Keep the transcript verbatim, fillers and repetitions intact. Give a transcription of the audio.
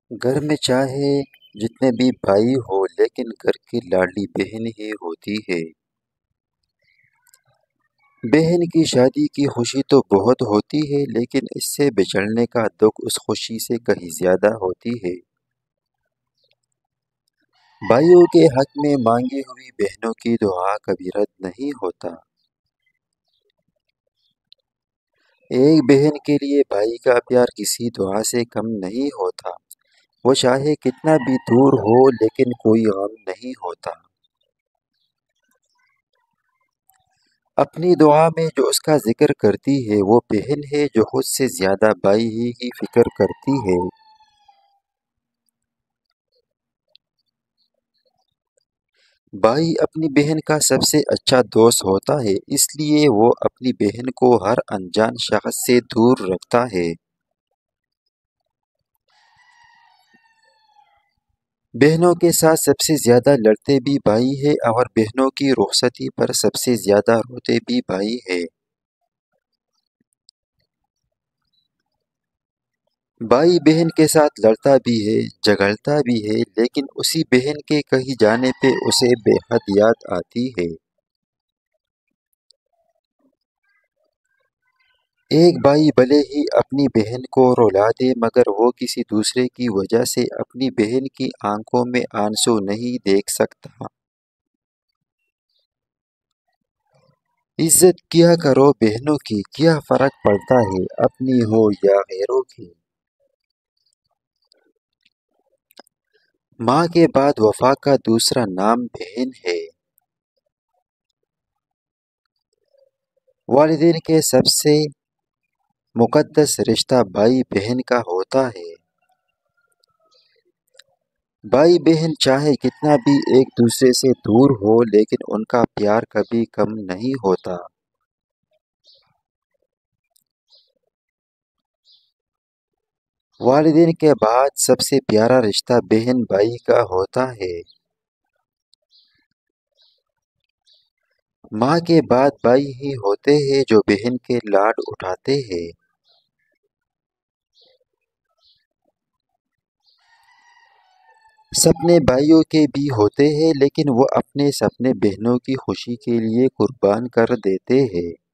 گھر میں چاہے جتنے بھی بھائی ہو لیکن گھر کی لاڈلی بہن ہی ہوتی ہے۔ بہن کی شادی کی خوشی تو بہت ہوتی ہے لیکن اس سے بچھڑنے کا دکھ اس خوشی سے کہیں زیادہ ہوتی ہے۔ بھائیوں کے حق میں مانگی ہوئی بہنوں کی دعا کبھی رد نہیں ہوتا۔ ایک بہن کے لیے بھائی کا پیار کسی دعا سے کم نہیں ہوتا۔ وہ چاہے کتنا بھی دور ہو لیکن کوئی غم نہیں ہوتا۔ اپنی دعا میں جو اس کا ذکر کرتی ہے وہ بہن ہے جو خود سے زیادہ بھائی ہی کی فکر کرتی ہے۔ بھائی اپنی بہن کا سب سے اچھا دوست ہوتا ہے، اس لیے وہ اپنی بہن کو ہر انجان شخص سے دور رکھتا ہے۔ بہنوں کے ساتھ سب سے زیادہ لڑتے بھی بھائی ہیں اور بہنوں کی رخصتی پر سب سے زیادہ روتے بھی بھائی ہیں۔ بھائی بہن کے ساتھ لڑتا بھی ہے، جھگڑتا بھی ہے، لیکن اسی بہن کے کہیں جانے پہ اسے بے حد یاد آتی ہے۔ ایک بھائی بھلے ہی اپنی بہن کو رلا دے مگر وہ کسی دوسرے کی وجہ سے اپنی بہن کی آنکھوں میں آنسو نہیں دیکھ سکتا۔ عزت کیا کرو بہنوں کی، کیا فرق پڑتا ہے اپنی ہو یا غیروں کی۔ ماں کے بعد وفا کا دوسرا نام بہن ہے۔ والدین کے سب سے مقدس رشتہ بھائی بہن کا ہوتا ہے۔ بھائی بہن چاہے کتنا بھی ایک دوسرے سے دور ہو لیکن ان کا پیار کبھی کم نہیں ہوتا۔ والدین کے بعد سب سے پیارا رشتہ بہن بھائی کا ہوتا ہے۔ ماں کے بعد بھائی ہی ہوتے ہیں جو بہن کے لاڈ اٹھاتے ہیں۔ سپنے بھائیوں کے بھی ہوتے ہیں لیکن وہ اپنے سپنے بہنوں کی خوشی کے لیے قربان کر دیتے ہیں۔